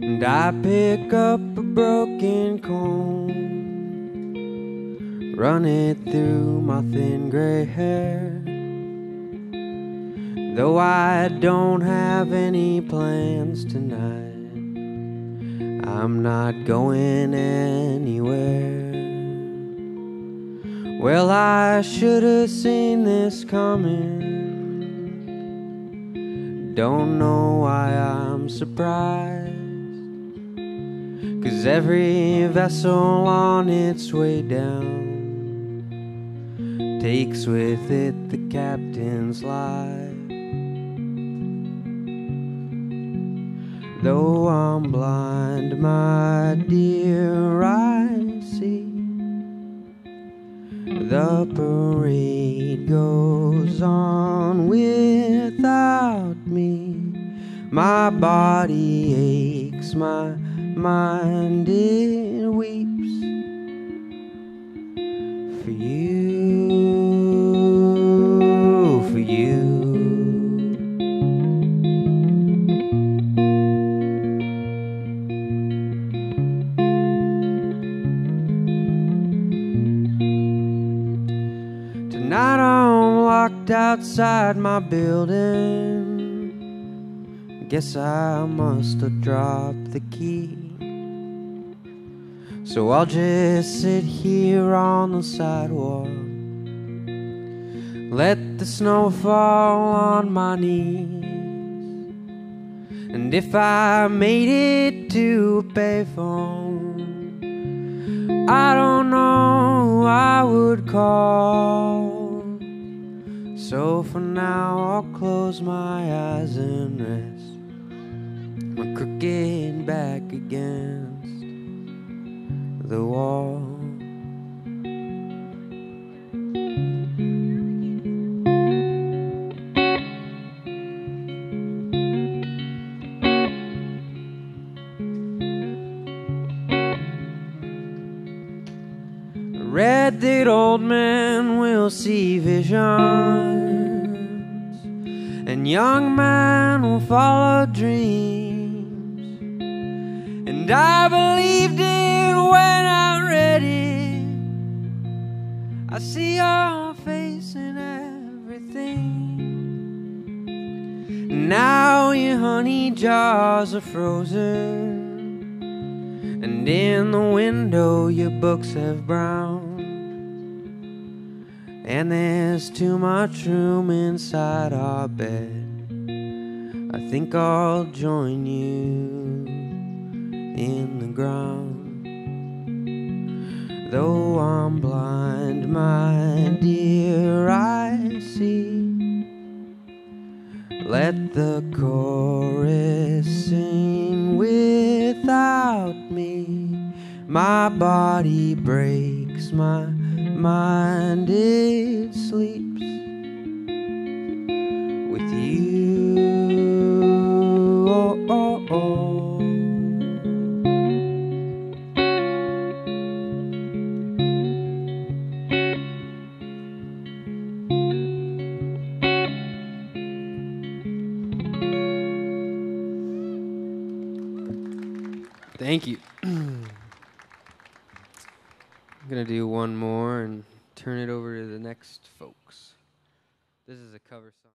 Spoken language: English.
and I pick up a broken comb, run it through my thin gray hair. Though I don't have any plans tonight, I'm not going anywhere. Well, I should have seen this coming. Don't know why I'm surprised, 'cause every vessel on its way down takes with it the captain's life. Though I'm blind, my dear, I see the parade goes on without me. My body aches, my mind it weeps for you, for you. Tonight I'm locked outside my building. Guess I must have dropped the key. So I'll just sit here on the sidewalk, let the snow fall on my knees. And if I made it to a payphone, I don't know who I would call. So for now I'll close my eyes and rest my crooked back against the wall. Read that old men will see visions, and young men will follow dreams. And I believed it when I read it. I see your face in everything. Now your honey jars are frozen, and in the window your books have browned. And there's too much room inside our bed. I think I'll join you in the ground. Though I'm blind, my dear, I see. Let the chorus sing without me. My body breaks, my mind it sleeps with you. Oh, oh, oh. Thank you. I'm gonna do one more and turn it over to the next folks. This is a cover song.